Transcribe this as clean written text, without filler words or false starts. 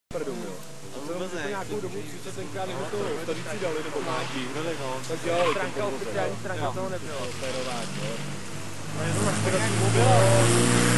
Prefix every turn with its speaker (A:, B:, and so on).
A: Prdou, jo. To nějakou dobu, co se tenkrát nebo to stavící dali, nebo máti. Tak dělali
B: stránka, oficiální stránka toho nebyla.
A: Férování, jo.
B: No je to tak mobil.